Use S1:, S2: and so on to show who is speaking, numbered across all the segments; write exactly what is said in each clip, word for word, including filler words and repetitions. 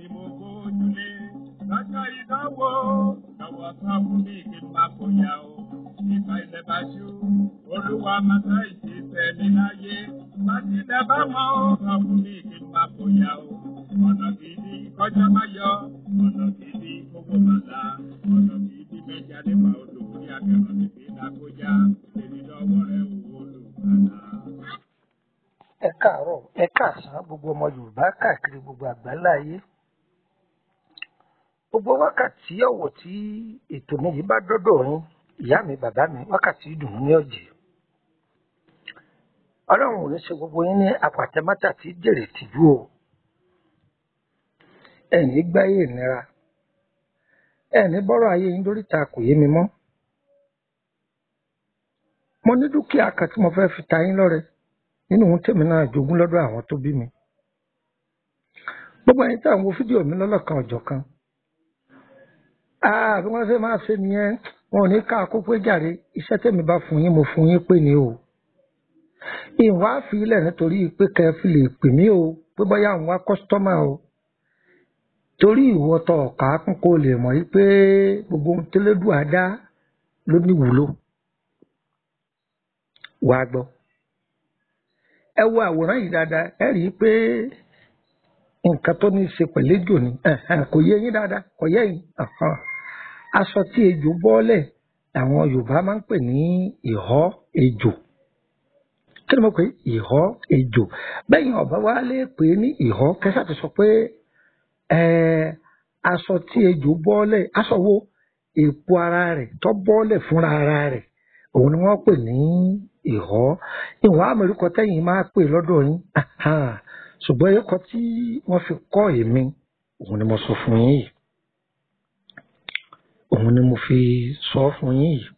S1: tí mo kójú lé lọ́jọ́ ìdánwò lọ́wọ́ sọ fún mi kí n má bóyá o ìgbà ilẹ̀ bá ṣú olúwa màtá ìṣẹ̀fẹ̀ mi láyé láti ilẹ̀ bá mọ́ ó sọ fún mi kí n má bóyá o ọ̀nà kìíní kọjá má yọ ọ̀nà kìíní gbogbo màlá ọ̀nà kìíní mẹ́jà nípa odò ní akẹ́rọ̀ tètè lákójá èmi lọ́wọ́ rẹ̀ wò olùkàlà.
S2: ẹ káàárọ̀ ẹ káàsán gbogbo ọmọ Yorùbá káàkiri gbogbo àgbáláyé gbogbo wákàtí ọ̀wọ̀ tí ètò mi yìí bá dọ́dọ̀ yín ìyá mi bàbá mi wákàtí ìdùnnú ní ọ̀jẹ̀ Ọlọ́run ò ní ṣe gbogbo yín ní apàtẹ́mátà tí jèrè tìjú o ẹ̀ní gbáyé ìnira ẹ̀ní bọ́rọ̀ ayé yín lórí ta kò yé mi mọ́ mo ní dúkìá kan tí mo fẹ́ fi ta yín lọ́rẹ nínú ohun tèmi náà jogún lọ́dọ̀ àwọn tó bí mi gbogbo ẹ̀yin tí àwọn wo fídíò mi lọ́lọ́kan ọ̀jọ̀kan bí wọ́n ṣe máa ṣe nìyẹn wọn ò ní ká kó pé jàre iṣẹ́ tèmi bá fún yín mo fún yín pé ni o ìwà fi ilẹ̀ nítorí pé kẹ́ ẹ fi lè pè mí o pé bóyá àwọn wá kọ́sítọ́mà o torí ìwọ tó ọ̀ka kún kó lè mọ̀ yí pé gbogbo ohun tẹ́lẹ́dùn àdá ló ní wúlò wàá gbọ́ ẹ wo àwòrán yìí dáadáa ẹ rí i pé nǹkan tó ní í ṣe pẹ̀lú ejò ni kò yé yín dáadáa kò yé yín aṣọ tí ejò bọ́ọ̀lẹ̀ àwọn Yorùbá máa ń pè ní ìhọ́ ejò kí ni mo pè ìhọ́ ejò bẹ́yìn ọ̀bá wa lè pè ní ìhọ́ kẹsà ti sọ pé aṣọ tí ejò bọ́ọ̀lẹ̀ aṣọ wo èpo ara rẹ̀ tó bọ́ọ̀lẹ̀ fúnra ara rẹ̀ òun ni wọ́n pè ní ìhọ́ ìwọ̀n àmọ̀ríkọ tẹ́yìn máa pè lọ́dọ̀ yín ṣùgbọ́n ẹ̀kọ́ tí wọ́n fi kọ́ èmi òun ni mo sọ fún yín yìí òun ni mo fi sọ fún yín yìí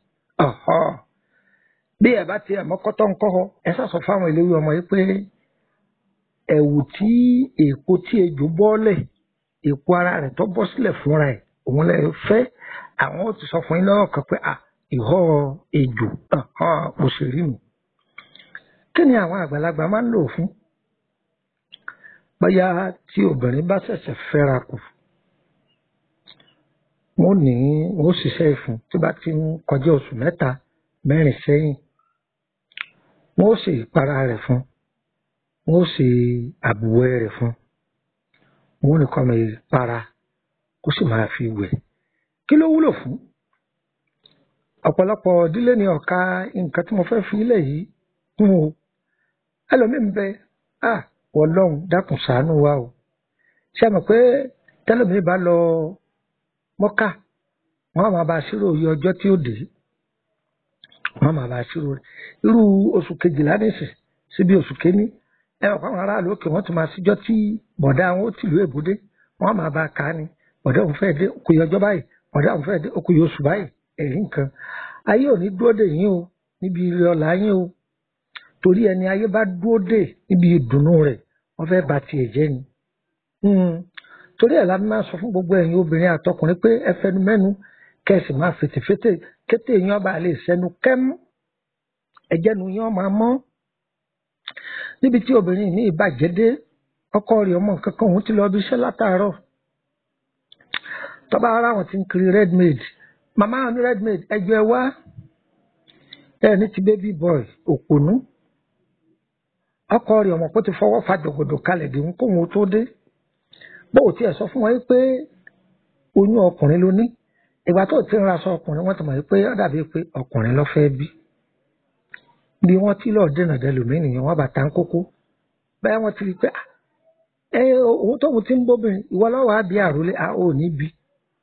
S2: bí ẹ bá tiẹ̀ mọ́kọ́tọ́ ń kọ́ ọ ẹ sàsọ fáwọn eléwé ọmọ yìí pé ẹ̀wù tí èpo tí ejò bọ́ọ̀lẹ̀ èpo ara rẹ̀ tó bọ́ sílẹ̀ fúnra ẹ̀ òun lẹ fẹ́ àwọn ò ti sọ fún yín lọ́wọ́ kan pé à ìhọ́ ejò mo sì rí mi kí ni àwọn àgbàlagbà máa ń lò fún bóyá tí obìnrin bá ṣẹ̀ṣẹ̀ fẹ́ra kù wọ́n ní wọ́n ṣiṣẹ́ ìfún tí bá ti ń kọjá oṣù mẹ́ta mẹ́rin sẹ́yìn wọ́n ṣe ìpara rẹ̀ fún wọ́n ṣe àbùwẹ̀ rẹ̀ fún wọ́n ní kó máa ìpara kó sì máa fi wẹ̀ kí ló wúlò fún ọ̀pọ̀lọpọ̀ ìdílé ní ọ̀ka nǹkan tí mo fẹ́ fi ilẹ̀ yìí kún o ẹlòmíín bẹ ah Ọlọ́run dákun ṣàánú wa o ṣe mọ̀ pé tẹ́lẹ̀mí bá lọ Mọ́kà wọ́n máa bá ṣírò iye ọjọ́ tí ó dé wọ́n máa bá ṣírò rẹ̀ irú oṣù kejìlá nìsín síbi oṣù kéní ẹ̀rọ fáwọn aráàlú òkè wọ́n ti máa síjọ́ tí bọ̀dá àwọn ó tìlú èbúdé wọ́n máa bá kà á ní bọ̀dá òun fẹ́ dé okùn ọjọ́ báyìí bọ̀dá òun fẹ́ dé okùn oṣù báyìí ẹ̀rí nǹkan ayé ò ní dúró dè yín o níbi ire ọ̀la yín o torí ẹni ayé bá dúró dè níbi ìdùnnú rẹ̀ wọ́n fẹ́ bà tiẹ̀ jẹ́ ni torí ẹ̀ la máa sọ fún gbogbo ẹ̀yin obìnrin àtọkùnrin pé ẹ fẹnu mẹ́nu kẹ́sì máa fètèfètè kété yín ọba lè sẹ́nu kẹ́mú ẹ̀jẹ̀nu yín máa mọ́ níbi tí obìnrin ní ìbàjẹ́ dé ọkọ rẹ̀ ọmọ kankan òun ti lọ bí iṣẹ́ látàárọ̀ tọ́ba ara wọn ti ń kiri red maid màmá ní red maid ẹjọ́ ẹ wá ẹ ní ti baby boy òpònú ọkọ rẹ̀ ọmọ pé ti fọwọ́ fa jògòdò kalẹ̀ dé ń kóhun tó dé bó o tiẹ̀ sọ fún wọn pé oyún ọkùnrin ló ní ìgbà tó ti ń raṣọ ọkùnrin wọ́n ti mọ̀ pé ó dàbí pé ọkùnrin ló fẹ́ bí bí wọ́n ti lọ́ọ́ dènà dẹlòmíì nìyẹn wọ́n bá ta ń kókó bẹ́ẹ̀ wọ́n ti rí pé ẹ òun tóun ti ń bóbìnrin ìwọ lọ́wọ́ á bí àròlé a ò ní bí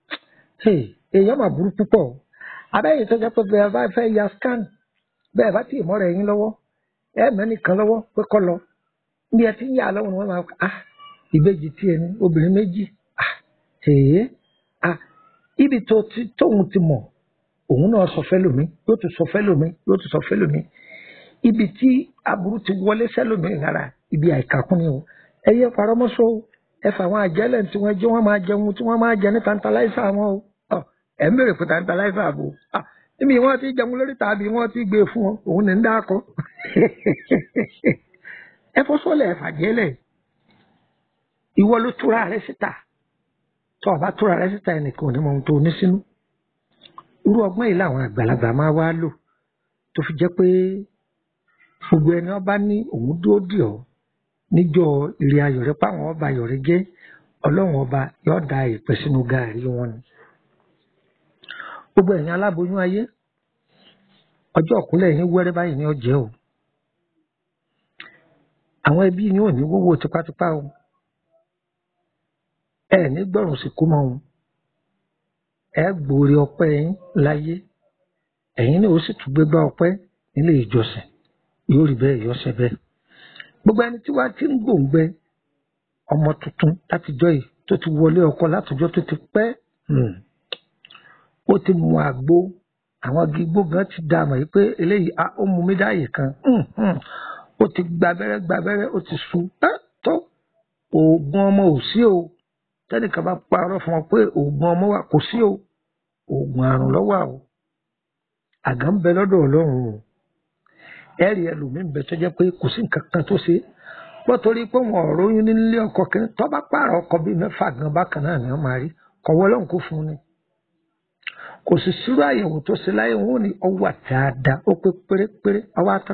S2: èèyàn mà burú púpọ̀ abẹ́yìn tó jẹ́ pé bẹ́ẹ̀ bá fẹ́ ya scan bẹ́ẹ̀ bá tì í mọ́ra ẹ̀yìn lọ́wọ́ ẹ mẹ́nìkan lọ́wọ́ pé kọ́ lọ bí ẹ ti ń yà lọ́wọ́ ni wọ́n máa ah ìbejì tí ẹni obìnrin méjì ah èyí ah ibi tó ti tóun ti mọ̀ òun náà sọ fẹ́ lómi yóò tún sọ fẹ́ lómi yóò tún sọ fẹ́ lómi ibi tí aburú ti wọlé sẹ́lómi lára ibi àìkàkùn ni o ẹ yẹ faramọ́sọ ẹ fà àwọn àjẹlẹ̀ tí wọ́n jẹ́ wọ́n máa jẹun tí wọ́n máa jẹ ní tantalizer wọn o ẹ ń bèrè fún tantalizer àbò níbi wọ́n ti jẹun lórí tàbí wọ́n ti gbé fún ọ òun ní ń dákọ ẹ fọ́ sọ́lẹ̀ ẹ fàjẹ́lẹ̀ ìwọ ló túra rẹ síta tó o bá tóra rẹ síta ẹnìkan ò ní mọ ohun tó o ní sínú irú ọgbọ́n yìí làwọn àgbàlagbà máa wá lò tó fi jẹ́ pé gbogbo ẹni ọba ní òun dúró dì ọ́ níjọ́ ire ayọ̀ rẹ páwọn ọba ayọ̀ rẹ jẹ́ ọlọ́run ọba yóò da ìpè sínú gàárì wọn ni gbogbo ẹ̀yin aláboyún ayé ọjọ́ ọ̀kúnlẹ̀ yín wẹ́rẹ́ báyìí ní ọjẹ́ o àwọn ẹbí yín ò ní wówó tipátipá o ẹ ní gbọ́rùn sí kú mọ́ o ẹ gbòòrè ọpẹ́ yín láyé ẹ̀yin náà ó sì tún gbégbá ọpẹ́ nílé ìjọsìn yóò rí bẹ́ẹ̀ yọ ṣẹ bẹ́ẹ̀ gbogbo ẹni tí wàá ti ń gbòǹgbẹ ọmọ tuntun látijọ́ yìí tó ti wọlé ọkọ látijọ́ tó ti pẹ́ ó ti mu àgbo àwọn gígbó gan ti dá àmọ́ yìí pé eléyìí ó mú mi dáàyè kan ó ti gbabẹ́rẹ́ gbabẹ́rẹ́ ó ti su tó oògùn ọmọ ò sí o tẹ́nìkan bá parọ́ fún ọ pé oògùn ọmọ wà kò sí o oògùn àrùn ló wà o àgà ń bẹ lọ́dọ̀ ọlọ́run o ẹ̀rí ẹlòmíín bẹ tó jẹ́ pé kò sí nǹkan kan tó ṣe wọ́n torí pé wọn ò róyún nílé ọkọ kí tó bá pààrọ̀ ọkọ bíi mẹ́fà gan bákan náà ni wọ́n máa rí kọ̀wọ́ ọlọ́run kò fún un ni kò sì sírò àyẹ̀wò tó ṣe láyé wọn ò ní ọwọ́ àti àdá ó pé pérépéré ọwọ́ àtán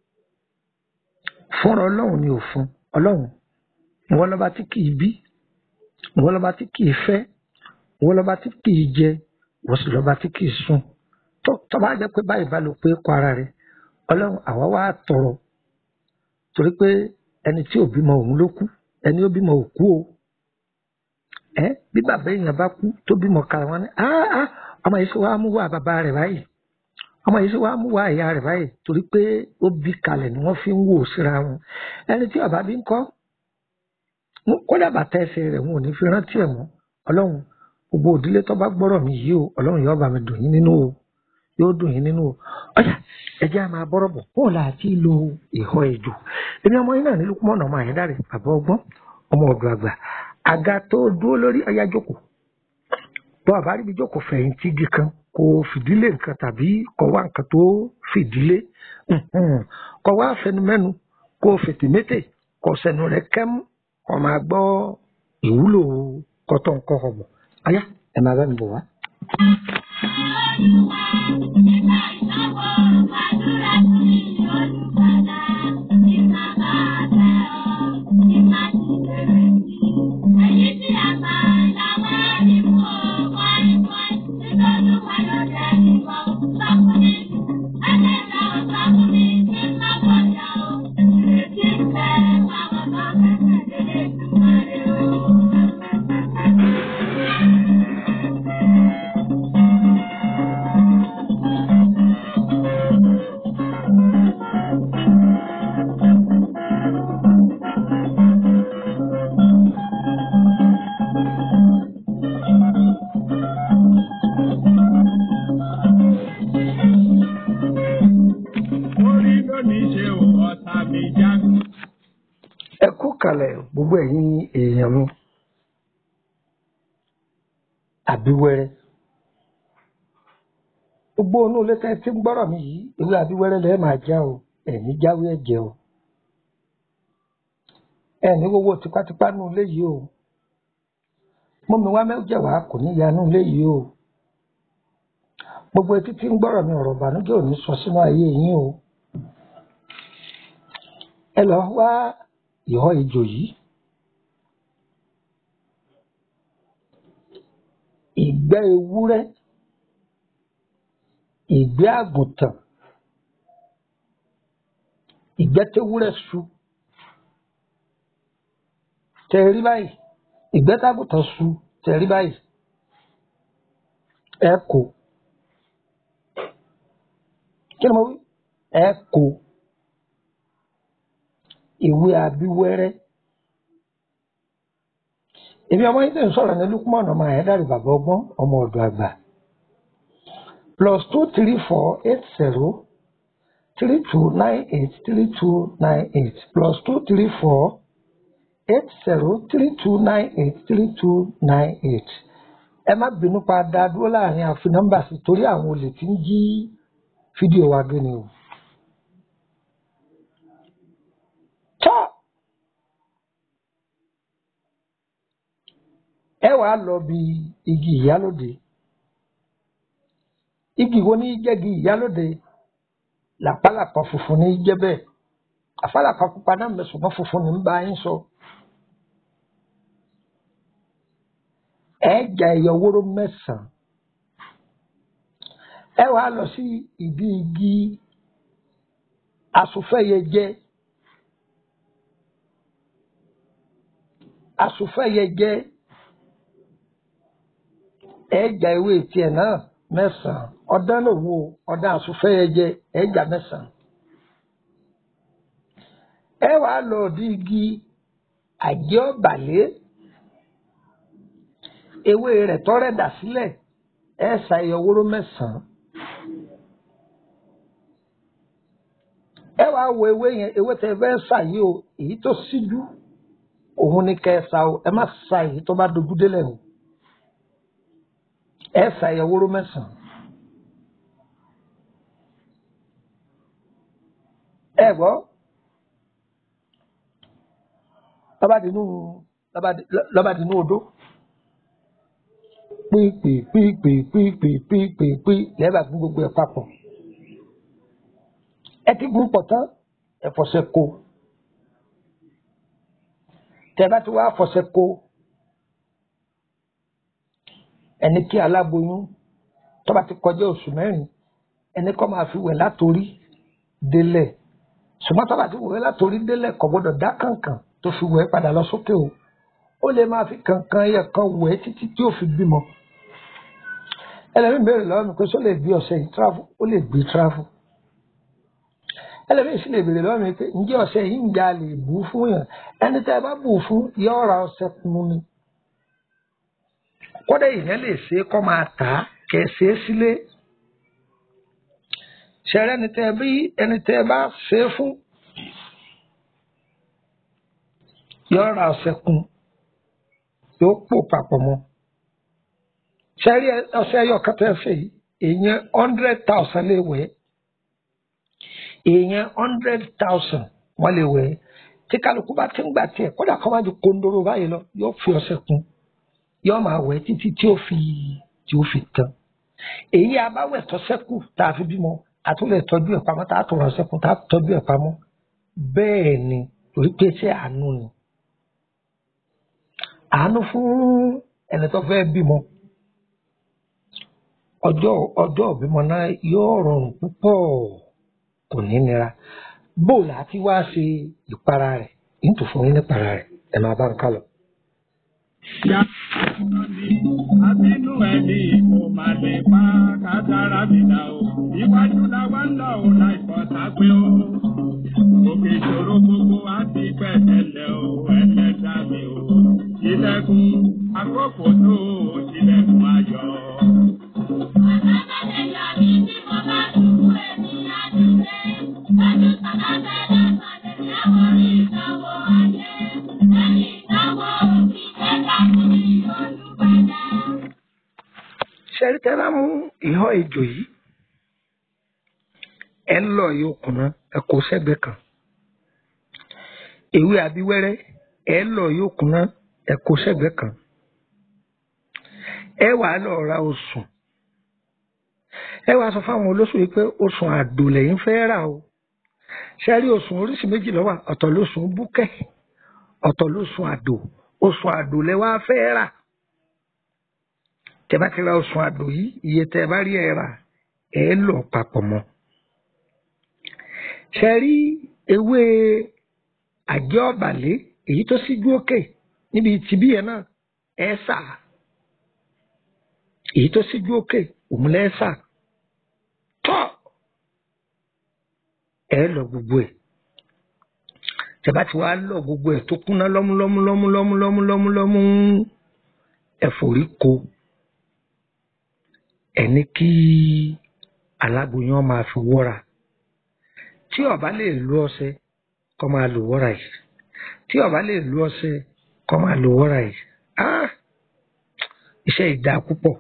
S2: fúnra ọlọ́run ni ò fún ọlọ́run ìwọ lọ́ba tí kì í bí ìwọ lọ́ba tí kì í fẹ́ ìwọ lọ́ba tí kì í jẹ ìwọ sì lọ́ba tí kì í sùn tó tó bá jẹ́ pé báyìí bá lò pé kọ ara rẹ̀ ọlọ́run àwa wá tọrọ torí pé ẹni tí ò bímọ òun ló kú ẹni ó bímọ ò kú o ẹ bí bàbá èèyàn bá kú tó bímọ kàrà wọn ni áá ọmọ yìí sì wá mú wá bàbá rẹ̀ báyìí ọmọ yìí sì wá mú wá ìyá rẹ̀ báyìí torí pé ó bí kalẹ̀ ni wọ́n fi ń wò síra wọn ẹni tí ọba bí ń kọ́ kódà bàtà ẹsẹ̀ rẹ̀ wọn ò ní fi rántí ẹ̀ mọ́ ọlọ́run gbogbo òdílé tó bá gbọ́rọ̀ mi yìí o ọlọ́run yóò bá mi dùn yín nínú o yóò dùn yín nínú o ọjà ẹjẹ́ a máa bọ́rọ̀ bọ̀ bóun là á ti lo ìhọ́ ejò èmi ọmọ yín náà ní Lukman ọmọ Ayédáre bàbá ọgbọ́n ọmọ ọ̀dọ̀ àgbà àga tó dúró lórí ọyá jókòó tó àbá ríbi jókòó fẹ̀yìntì igi kan kò fìdílé nǹkan tàbí kò wá nǹkan tó fìdílé kò wá fẹnumẹ́nu kò fètèmétè kò sẹ̀nu rẹ̀ kẹ́mú kò máa gbọ́ ìwúlò kọ́tọ̀ nǹkan ọ̀bọ̀ ọyá ẹ̀ máa bá mi bọ̀ wá. ẹ kú kalẹ̀ gbogbo ẹ̀yin èèyàn mi àbíwẹ́rẹ́ gbogbo inú ilé tẹ́ tí ń gbọ́rọ̀ mi yìí ewé àbíwẹ́rẹ́ lẹ́ẹ̀ máa já o ẹ̀ní jáwé ẹ̀jẹ̀ o ẹ̀ní wọ́wọ́ tipátipá nú ilé yìí o mú mi wá mẹ́jẹ̀ wá kò ní ya nú ilé yìí o gbogbo etí tí ń gbọ́rọ̀ mi ọ̀rọ̀ ìbànújẹ́ ò ní sọ sínú ayé yín o ẹ lọ wá ìhọ́ ejò yìí ìgbẹ́ ewúrẹ́ ìgbẹ́ àgùntàn ìgbẹ́ tewúrẹ́ su tẹ̀rí báyìí ìgbẹ́ tàgùntàn su tẹ̀rí báyìí ẹ kó kí ni mo wí ẹ kó ìwé àbíwẹ́rẹ́ èmi ọmọ yìí tẹ̀ ń sọ̀rọ̀ ní Lukman ọmọ Ayédáre bàbá ọgbọ́n ọmọ ọ̀dọ̀ àgbà plus two three four eight zero three two nine eight three two nine eight plus two three four eight zero three two nine eight three two nine eight ẹ má bínú pa dá dúró láàrin àfi nọ́mbà sí torí àwọn olè tí ń jí fídíò wa gbé ni o. ẹ wàá lọ bí igi ìyálóde igi wo ní jẹ́gi ìyálóde làpálàpá funfun ní jẹ́ bẹ́ẹ̀ àfàlàpá pupa náà mẹ́ ṣùgbọ́n funfun ní ń bá yín sọ ẹ jà ẹyọ wóró mẹ́sàn-án ẹ wàá lọ sí ibi igi asòfẹ́yẹjẹ asòfẹ́yẹjẹ ẹ jà ewé tiẹ̀ náà mẹ́sàn-án ọ̀dán lòun o ọ̀dán asòfẹ́yẹjẹ ẹ jà mẹ́sàn-án ẹ wàá lọ di igi àjẹ́ ọ̀bàlẹ́ ewé rẹ̀ tọ́rẹ̀ dà sílẹ̀ ẹ ṣà ẹyọ wóró mẹ́sàn-án ẹ wàá wo ewé yẹn ewé tẹ fẹ́ ṣà yìí o èyí tó síjú òun ni kẹ́ ẹ ṣà o ẹ má ṣà èyí tó bá dojú délẹ̀ o ẹ ṣà ẹyọ wóró mẹ́sàn-án ẹ gbọ́ lọ́bàdínú lọ́bàdínú odó pípèpípèpípèpípè lẹ́bàá fún gbogbo ẹ̀ papọ̀ ẹ ti gún pọ̀ tán ẹ fọṣẹ kó tẹ bá ti wá fọṣẹ kó ẹni kí aláboyún tó bá ti kọjá oṣù mẹ́rin ẹni kó máa fi wẹ̀ látòrí délẹ̀ ṣùgbọ́n tó bá ti wẹ̀ látòrí délẹ̀ kò gbọ́dọ̀ dá kànkàn tó fi wẹ̀ padà lọ sókè o ó lè máa fi kànkàn ẹyẹ kan wẹ̀ títí tí ó fi bímọ ẹlẹ́mìí béèrè lọ́wọ́ mi pé sọ lè gbé ọṣẹ yìí travel ó lè gbé travel ẹlẹ́mìí sì lè béèrè lọ́wọ́ mi pé ǹjẹ́ ọṣẹ yìí ń ya lè bù fún yàn ẹni tẹ́ ẹ bá bù fún yóò ra ọṣẹ kún ni kódà ìyẹn lè ṣe é kọ́ máa tà á kẹ́ ẹ ṣe é sílé ṣẹ̀rẹ́ ẹni tẹ́ ẹ bí ẹni tẹ́ ẹ bá ṣe é fún yóò ra ọṣẹ kún yóò pò papọ̀ mọ́ ṣẹ́rí ọṣẹ ẹyọ kẹtẹ ẹsẹ yìí èèyàn hundred thousand lè wẹ̀ èèyàn hundred thousand wọ́n lè wẹ̀ tí kálukú bá ti ń gbà tiẹ̀ kódà kọ́ máa ju kóńdóró báyìí lọ yóò fi ọṣẹ kún yóò máa wẹ̀ títí tí ó fi tí ó fi tán èyí abáwẹ̀ tó ṣẹ́kù tá a fi bímọ àtúnlẹ̀ tọ́jú ẹ̀ pamọ́ tá a tó rọ̀ ṣẹ́kù tá a tọ́jú ẹ̀ pamọ́ bẹ́ẹ̀ ni torí pé ṣé àánú ni àánú fún ẹni tó fẹ́ bímọ ọjọ́ ọjọ́ ìbímọ náà yóò rọrùn púpọ̀ kò ní nira bóòlù àti wá ṣe ìpara rẹ̀ nítorí fún yín nípara rẹ̀ ẹ máa bá ń kà lọ.
S1: Àbínú ẹni kò máa lè pa kádàrá mi dà o. Iwájú la wá ń lọ ò láìpọ̀ sápé o. Òkè ìṣòro gbogbo á ti pẹ̀tẹ́lẹ̀ o, ẹlẹ́dàá mi o. Ṣílẹ̀kùn àkókò tó o, ṣílẹ̀kùn ayọ̀.
S2: ṣẹ́rí tẹ́ bá mú ìhọ́ ejò yìí ẹ ń lọ yóò kùnà ẹ kó sẹ́gbẹ̀ẹ́ kan ewé abíwẹ́rẹ́ ẹ ń lọ yóò kùnà ẹ kó sẹ́gbẹ̀ẹ́ kan ẹ wàá lọ ra osùn ẹ wàá sọ fáwọn olóṣù yìí pé osùn àdó lẹ́yìn fẹ́ rà o ṣẹ́rí osùn oríṣi méjì ló wà ọ̀tọ̀ lóṣùn búkẹ́ ọ̀tọ̀ lóṣùn àdó osùn àdó lẹ wá fẹ́ rà tẹ́ bá ti ra osùn àdó yìí iye tẹ́ bá rí ẹ rà ẹ lọ papọ̀ mọ́ ṣẹ́rí ewé àjẹ́ ọ̀bàlẹ́ èyí tó síjú òkè níbi tìbí yẹn náà ẹ sà èyí tó síjú òkè òun lẹ sà tọ́ ẹ lọ gbogbo ẹ̀ tẹ́ bá ti wá lọ gbogbo ẹ̀ tó kúnná lọ́mú lọ́mú lọ́mú lọ́mú lọ́mú lọ́mú lọ́mú ẹ̀fọ́rí ko ẹni kí aláboyún máa fi wọ́ra tí ó bá lè lo ọṣẹ kó máa lo wọ́ra yìí tí ó bá lè lo ọṣẹ kó máa lo wọ́ra yìí ah iṣẹ́ ìdá púpọ̀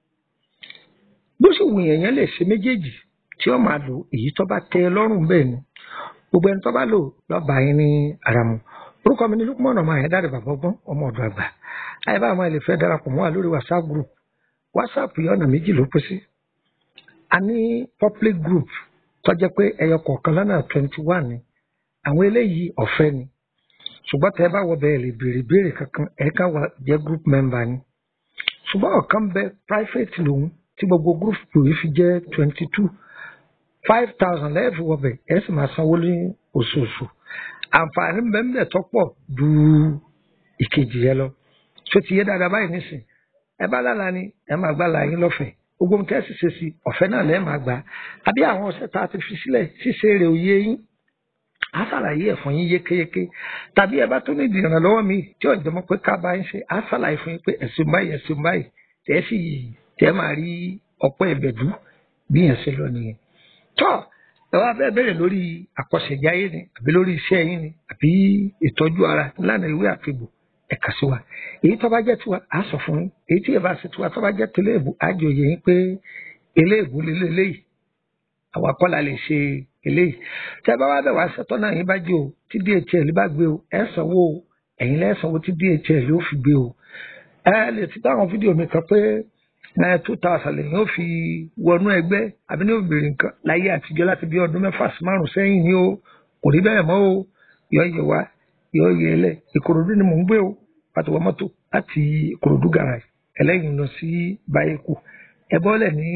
S2: bó sì wù èèyàn lè ṣe méjèèjì tí ó máa lo èyí tó bá tẹ́ lọ́rùn bẹ́ẹ̀ ni gbogbo ẹni tó bá lò lọ́ba yín ní ara mu orúkọ mi ní Lukman ọmọ Ayédáre bàbá ọgbọ́n ọmọ ọ̀dọ̀ àgbà àyè bá àwọn ilé fẹ́ darapọ̀ mọ́ wa lórí whatsapp group whatsapp yìí ọ̀nà méjì ló pín sí a ní public group tó jẹ́ pé ẹyọ kọ̀ọ̀kan lọ́nà twenty one ni àwọn eléyìí ọ̀fẹ́ ni ṣùgbọ́n tẹ́ ẹ bá wọ bẹ́ẹ̀ lè béèrè béèrè kankan ẹ̀ ká wà jẹ́ group member ni ṣùgbọ́n ọ̀kan bẹ private lòun tí gbogbo group yìí fi jẹ́ twenty two five thousand lẹ́ẹ̀fì wọbẹ̀ ẹ̀ sì máa sanwó ní oṣooṣù àǹfààní bẹ́ẹ̀ tó pọ̀ ju ìkejì yẹn lọ tó ti yé dáadáa báyìí nísìn ẹ bá lálàá ni ẹ máa gbá la yín lọ́fẹ̀ẹ́ gbogbo ohun tẹ́ sì ṣe sí ọ̀fẹ́ náà lẹ́ẹ̀ máa gbà àbí àwọn ọ̀sẹ̀ tá a ti fi sílẹ̀ ṣíṣe rẹ̀ òye yín á ṣàlàyé ẹ̀ fún yín yékéyéké tàbí ẹ bá tó ní ìdìrànlọ́wọ́ mi tí ọ̀jọ̀ mọ́ pé ká bá ń ṣe á ṣàlàyé fún yín pé ẹ̀sùn báyìí ẹ̀sùn báyìí tẹ́ sì tẹ́ máa rí ọ̀pọ̀ ẹ̀bẹ̀dú bí yẹn ṣe lọ nìyẹn. tọ́ ẹ wá bẹ́ẹ̀ bẹ̀rẹ̀ lórí àkọsẹ̀jáyé ni àbí lórí iṣẹ́ yín ni àbí ìtọ́jú ara lánàá ìwé àtìgbò ẹ̀ka sí wa èyí tó bá jẹ́ tiwa á sọ fún yín èyí tí ẹ bá ṣe tiwa tó bá jẹ́ tẹlẹ́ẹ̀bù á jòyè yín pé eléèbù lélẹ́yìí àwa kọ́ la lè ṣe eléyìí tí ẹ bá wá bẹ̀ wá ṣètọ́ náà yín bá jẹ́ o tí D H L bá gbé o ẹ sanwó o ẹ̀yin lẹ́ sanwó tí D H L yóò fi gbé o ẹ lè ti táwọn fídíò mi kan pé náírà two thousand lẹ́yìn ó fi wọnú ẹgbẹ́ àbí ní òbèrè nǹkan láyé àtijọ́ láti bí ọdún mẹ́fà sí márùn sẹ́yìn ni o kò rí bẹ́ẹ̀ mọ́ o yọ yẹ wá yọ yẹ ẹlẹ́ Ìkòròdú ni mò ń gbé o pàtó wọ mọ́tò láti Ìkòròdú garage ẹlẹ́yìn lọ sí Báyẹ̀kù ẹ bọ́lẹ̀ ní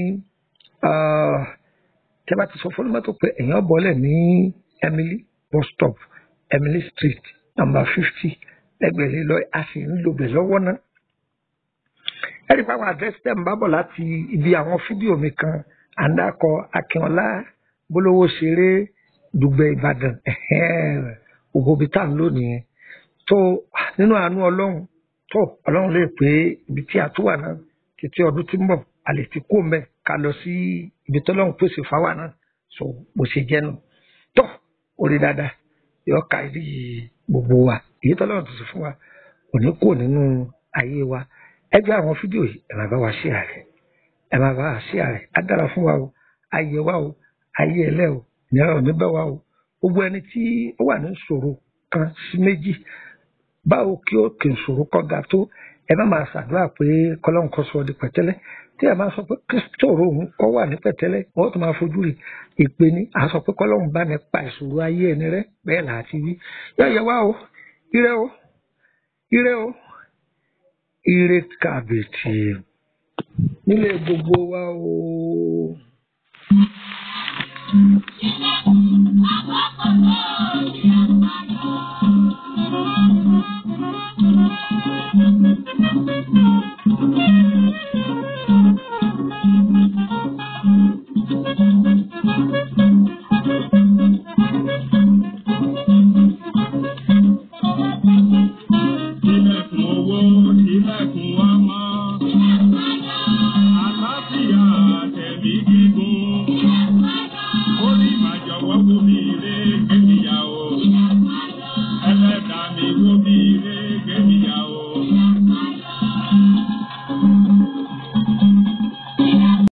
S2: tẹ́ bá ti sọ fún mọ́tò pé èèyàn bọ́lẹ̀ ní Emily bus stop Emily street number fifty lẹ́gbẹ̀ẹ́ lọ a sì ń lò bẹ̀ lọ́wọ́ náà ẹ̀rí pàwọn àdírẹ́sì tẹ̀ ń bá bọ̀ láti ibi àwọn fídíò mi kan àńdàkọ Akínọlá Bólówó ṣeré Dùgbẹ̀ Ìbàdàn ògbóbi tá à ń lò nìyẹn tó nínú àánú Ọlọ́run tó Ọlọ́run lè pé ibi tí a tún wà náà títí ọdún tí ń bọ̀ a lè ti kó mẹ́ ká lọ sí ibi tọ́lọ́run pèsè fáwa náà so bó ṣe jẹ́ nù tó orí dáadáa yọ ká ìdí gbogbo wa èyí tọ́lọ́run ti sọ fún wa kò ní kó nínú ayé wa ẹgbẹ́ àwọn fídíò yìí ẹ máa bá wa ṣe àrẹ ẹ máa bá wa ṣe àrẹ á dára fún wa o ayé wa o ayé ẹlẹ́ o ìnira ò ní bẹ́ wa o gbogbo ẹni tí ó wà ní ìṣòro kan sí méjì báwo kí ó kì í ṣòro kọ́ ga tó ẹ má máa ṣàdúrà pé kọ́lọ́n kọ́ sọ di pẹ̀tẹ́lẹ́ tí ẹ máa sọ pé kírísítòrò òun kọ́ wà ní pẹ̀tẹ́lẹ́ wọ́n tún máa fojú rí ìpè ní à sọ pé kọ́lọ́n bá ní pa ìṣòro ayé ẹni rẹ bẹ́ẹ̀ là á ti wí yọ̀yẹ̀ wá o ire o ire o ire kàbìtì nílé gbogbo wa o.